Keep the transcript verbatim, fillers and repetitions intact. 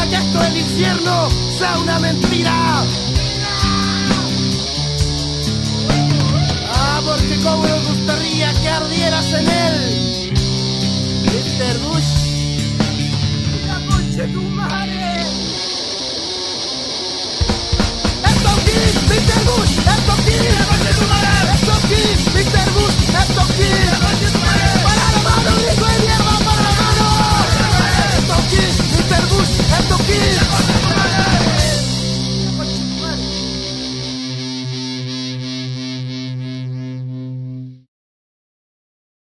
que esto es el infierno sea una mentira. Ah, porque como nos gustaría que ardieras en él, mister Bush. La concha tu madre. Esto aquí, mister Bush, esto aquí, la concha tu madre. Esto aquí, mister Bush, esto aquí.